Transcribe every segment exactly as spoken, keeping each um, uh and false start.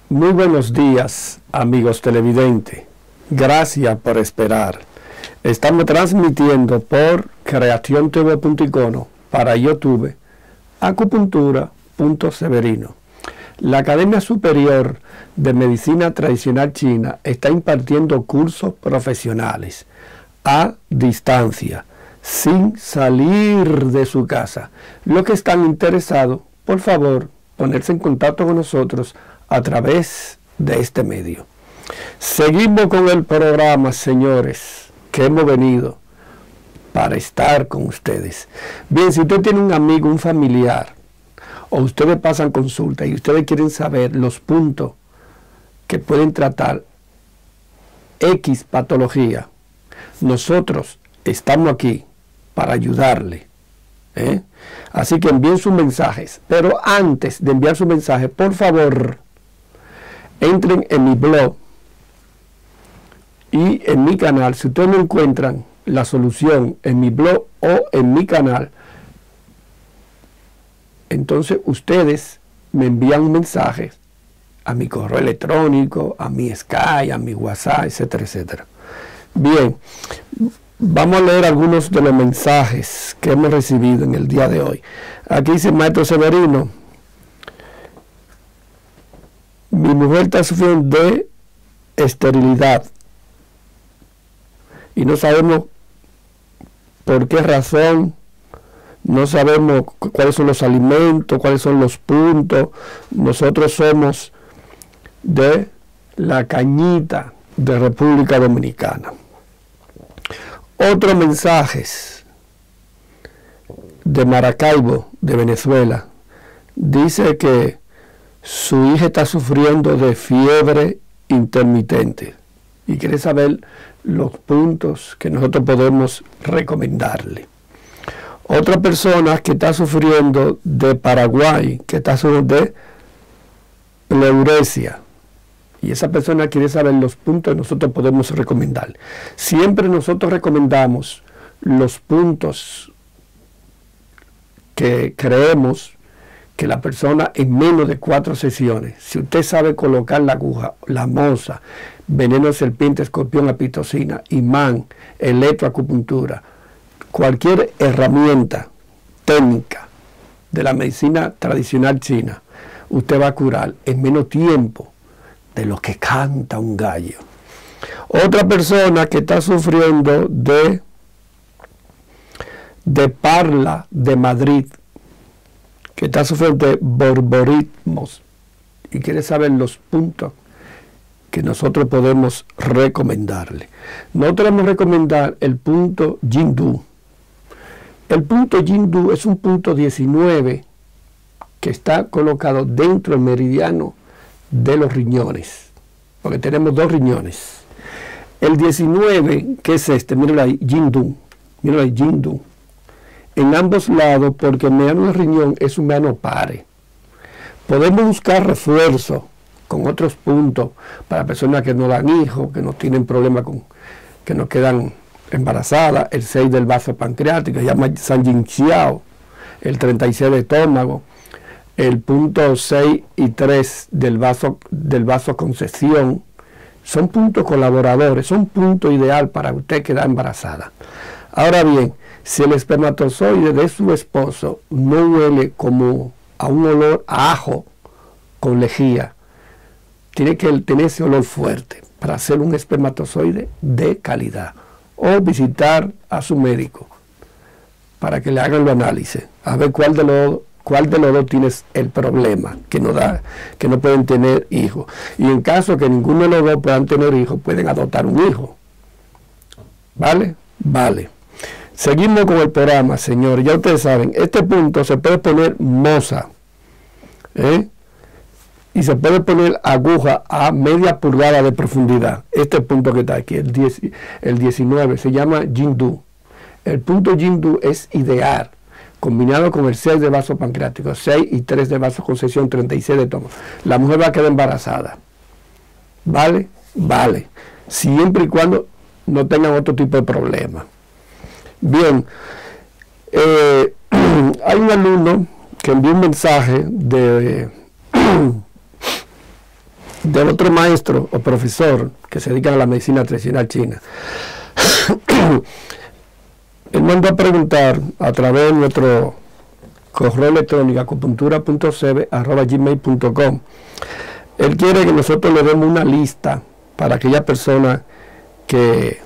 Muy buenos días, amigos televidentes. Gracias por esperar. Estamos transmitiendo por creación t v punto icono para YouTube, acupuntura punto severino. La Academia Superior de Medicina Tradicional China está impartiendo cursos profesionales a distancia, sin salir de su casa. Los que están interesados, por favor, ponerse en contacto con nosotros a través de este medio. Seguimos con el programa, señores, que hemos venido para estar con ustedes. Bien, si usted tiene un amigo, un familiar, o ustedes pasan consulta y ustedes quieren saber los puntos que pueden tratar X patología, nosotros estamos aquí para ayudarle. ¿eh? Así que envíen sus mensajes. Pero antes de enviar su mensaje, por favor, entren en mi blog y en mi canal. Si ustedes no encuentran la solución en mi blog o en mi canal, entonces ustedes me envían un mensaje a mi correo electrónico, a mi Skype, a mi WhatsApp, etcétera, etcétera. Bien, vamos a leer algunos de los mensajes que hemos recibido en el día de hoy. Aquí dice Maestro Severino: mi mujer está sufriendo de esterilidad y no sabemos por qué razón, no sabemos cuáles son los alimentos, cuáles son los puntos. Nosotros somos de La Cañita, de República Dominicana. Otros mensajes de Maracaibo, de Venezuela. Dice que su hija está sufriendo de fiebre intermitente y quiere saber los puntos que nosotros podemos recomendarle. Otra persona que está sufriendo de Paraguay, que está sufriendo de pleuresia, y esa persona quiere saber los puntos que nosotros podemos recomendarle. Siempre nosotros recomendamos los puntos que creemos que la persona en menos de cuatro sesiones, si usted sabe colocar la aguja, la moza, veneno de serpiente, escorpión, apitocina, imán, electroacupuntura, cualquier herramienta técnica de la medicina tradicional china, usted va a curar en menos tiempo de lo que canta un gallo. Otra persona que está sufriendo de, de parla de Madrid, que está sufriendo de borborismos y quiere saber los puntos que nosotros podemos recomendarle. Nosotros vamos a recomendar el punto Jingdu. El punto Jingdu es un punto diecinueve que está colocado dentro del meridiano de los riñones, porque tenemos dos riñones. El diecinueve, que es este, míralo ahí, Jingdu, míralo ahí, Jingdu, en ambos lados, porque el mediano del riñón es un mediano pare. Podemos buscar refuerzo con otros puntos para personas que no dan hijos, que no tienen problemas con, que no quedan embarazadas. El seis del vaso pancreático, se llama San Yin Xiao, el treinta y seis de estómago, el punto seis y tres del vaso, del vaso concesión. Son puntos colaboradores, son puntos ideal para usted quedar embarazada. Ahora bien, si el espermatozoide de su esposo no huele como a un olor a ajo con lejía, tiene que tener ese olor fuerte para hacer un espermatozoide de calidad, o visitar a su médico para que le hagan los análisis, a ver cuál de los cuál de los dos tienes el problema, que no da, que no pueden tener hijos. Y en caso que ninguno de los dos puedan tener hijos, pueden adoptar un hijo. ¿Vale? Vale. Seguimos con el programa, señores. Ya ustedes saben, este punto se puede poner moza, ¿eh? y se puede poner aguja a media pulgada de profundidad. Este punto que está aquí, el, diez, el diecinueve, se llama Jingdu. El punto Jingdu es ideal, combinado con el seis de vaso pancreático, seis y tres de vaso concesión, treinta y seis de estómago. La mujer va a quedar embarazada. ¿Vale? Vale. Siempre y cuando no tengan otro tipo de problema. Bien. Eh, hay un alumno que envió un mensaje de de otro maestro o profesor que se dedica a la medicina tradicional china. Él mandó a preguntar a través de nuestro correo electrónico acupuntura punto c b arroba gmail punto com. Él quiere que nosotros le demos una lista para aquellas personas que,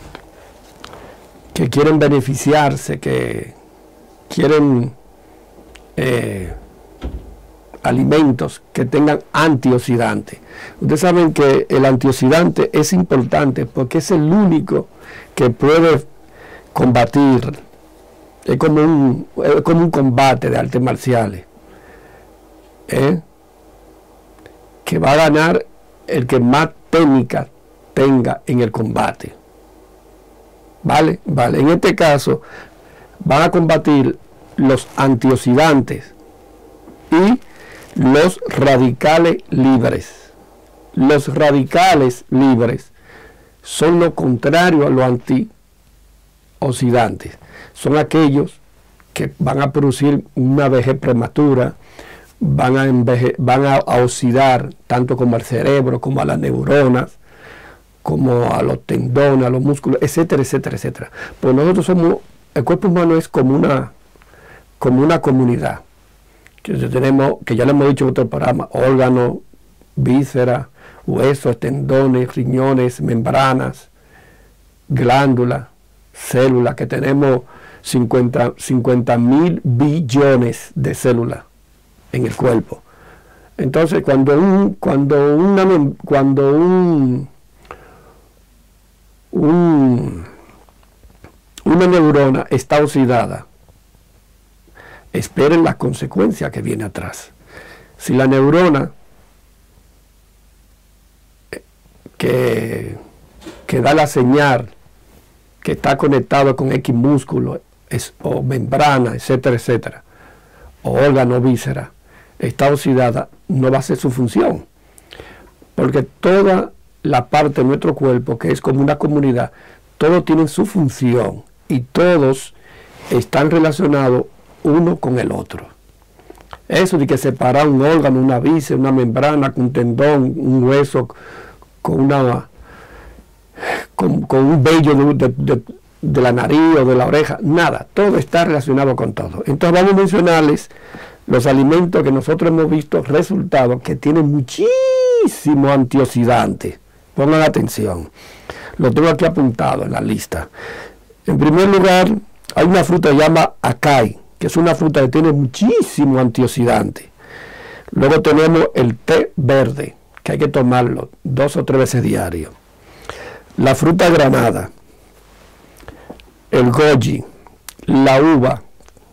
que quieren beneficiarse, que quieren eh, alimentos que tengan antioxidantes. Ustedes saben que el antioxidante es importante porque es el único que puede combatir. Es como un, es como un combate de artes marciales. ¿Eh? Que va a ganar el que más técnica tenga en el combate. ¿Vale? Vale. En este caso, van a combatir los antioxidantes y los radicales libres. Los radicales libres son lo contrario a los antioxidantes. Son aquellos que van a producir una vejez prematura, van a, enveje, van a, a oxidar tanto como al cerebro, como a las neuronas, como a los tendones, a los músculos, etcétera, etcétera, etcétera. Pues nosotros somos, el cuerpo humano es como una, como una comunidad, que tenemos, que ya lo hemos dicho en otro programa, órganos, vísceras, huesos, tendones, riñones, membranas, glándulas, células, que tenemos cincuenta mil billones de células en el cuerpo. Entonces, cuando un, cuando una, cuando un, un, una neurona está oxidada, esperen las consecuencias que viene atrás. Si la neurona que, que da la señal que está conectado con X músculo es, o membrana, etcétera, etcétera, o órgano, víscera, está oxidada, no va a ser su función. Porque toda la parte de nuestro cuerpo, que es como una comunidad, todos tienen su función y todos están relacionados uno con el otro. Eso de que separar un órgano, una víscera, una membrana, un tendón, un hueso, con una con, con un vello de, de, de, de la nariz o de la oreja, nada, todo está relacionado con todo. Entonces vamos a mencionarles los alimentos que nosotros hemos visto resultados que tienen muchísimos antioxidantes. Pongan atención, lo tengo aquí apuntado en la lista. En primer lugar, hay una fruta que se llama acai, que es una fruta que tiene muchísimos antioxidantes. Luego tenemos el té verde, que hay que tomarlo dos o tres veces diario. La fruta granada, el goji, la uva,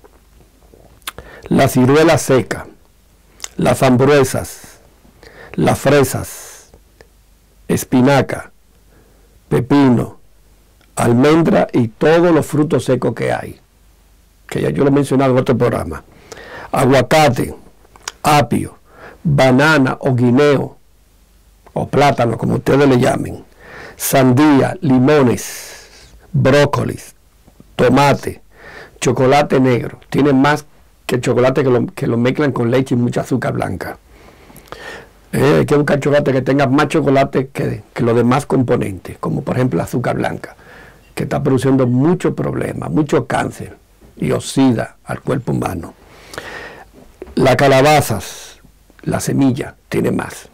la ciruela seca, las frambuesas, las fresas, espinaca, pepino, almendra y todos los frutos secos que hay, que ya yo lo he mencionado en otro programa. Aguacate, apio, banana o guineo, o plátano, como ustedes le llamen, sandía, limones, brócolis, tomate, chocolate negro. Tiene más que chocolate que lo, que lo mezclan con leche y mucha azúcar blanca. Eh, hay que buscar chocolate que tenga más chocolate que, que los demás componentes, como por ejemplo la azúcar blanca, que está produciendo muchos problemas, mucho cáncer y oxida al cuerpo humano. Las calabazas, la semilla, tiene más.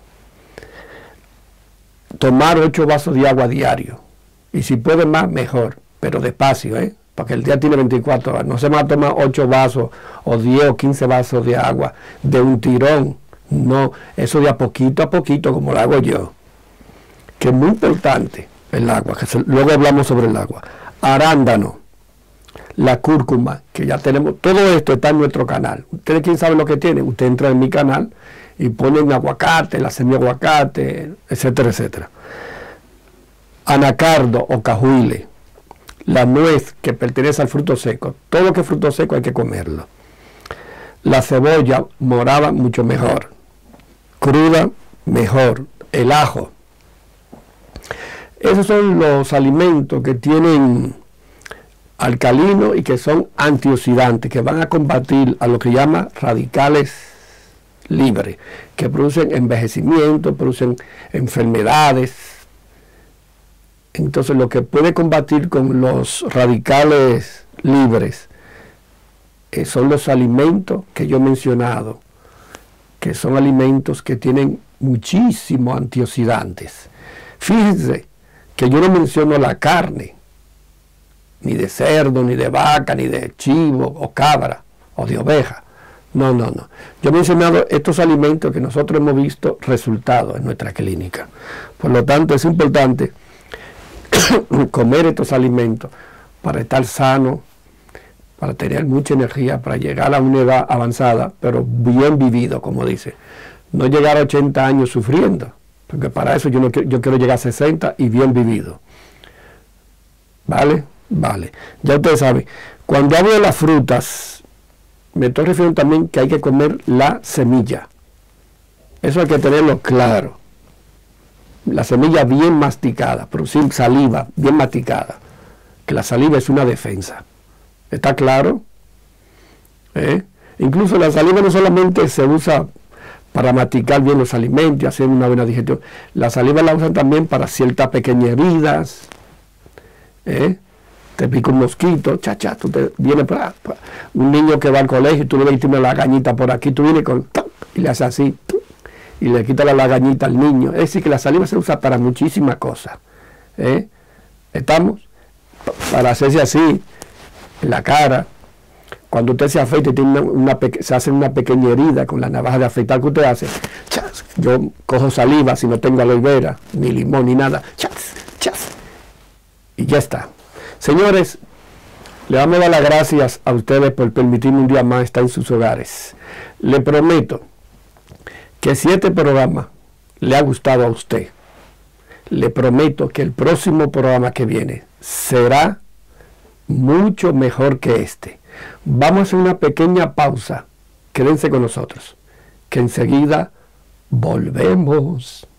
Tomar ocho vasos de agua diario, y si puede más, mejor, pero despacio, ¿eh? Porque el día tiene veinticuatro horas, no se va a tomar ocho vasos o diez o quince vasos de agua de un tirón, no, eso de a poquito a poquito, como lo hago yo, que es muy importante el agua, que se, luego hablamos sobre el agua. Arándano, la cúrcuma, que ya tenemos, todo esto está en nuestro canal. Ustedes, ¿quién sabe lo que tienen? Usted entra en mi canal y ponen aguacate, la semilla de aguacate, etcétera, etcétera. Anacardo o cajuile, la nuez que pertenece al fruto seco, todo lo que es fruto seco hay que comerlo. La cebolla morada, mucho mejor. Cruda, mejor. El ajo. Esos son los alimentos que tienen alcalino y que son antioxidantes, que van a combatir a lo que llama radicales libres, que producen envejecimiento, producen enfermedades. Entonces lo que puede combatir con los radicales libres eh, son los alimentos que yo he mencionado, que son alimentos que tienen muchísimos antioxidantes. Fíjense que yo no menciono la carne, ni de cerdo, ni de vaca, ni de chivo, o cabra, o de oveja. No, no, no. Yo he mencionado estos alimentos que nosotros hemos visto resultados en nuestra clínica. Por lo tanto, es importante comer estos alimentos para estar sano, para tener mucha energía, para llegar a una edad avanzada, pero bien vivido, como dice. No llegar a ochenta años sufriendo, porque para eso yo, no, yo quiero llegar a sesenta y bien vivido. ¿Vale? Vale. Ya ustedes saben, cuando hablo de las frutas, me estoy refiriendo también que hay que comer la semilla. Eso hay que tenerlo claro. La semilla bien masticada, producir saliva bien masticada. Que la saliva es una defensa. ¿Está claro? ¿Eh? Incluso la saliva no solamente se usa para masticar bien los alimentos y hacer una buena digestión. La saliva la usan también para ciertas pequeñas heridas. ¿Eh? Te pica un mosquito, chacha, tú te vienes para, para un niño que va al colegio y tú le ves y tiene la lagañita por aquí, tú vienes con y le haces así y le quitas la lagañita al niño. Es decir, que la saliva se usa para muchísimas cosas. ¿Eh? ¿Estamos? Para hacerse así en la cara. Cuando usted se afeita y tiene una, una se hace una pequeña herida con la navaja de afeitar que usted hace, chas, yo cojo saliva si no tengo aloe vera, ni limón, ni nada, chas, chas, y ya está. Señores, le damos las gracias a ustedes por permitirme un día más estar en sus hogares. Le prometo que si este programa le ha gustado a usted, le prometo que el próximo programa que viene será mucho mejor que este. Vamos a hacer una pequeña pausa. Quédense con nosotros, que enseguida volvemos.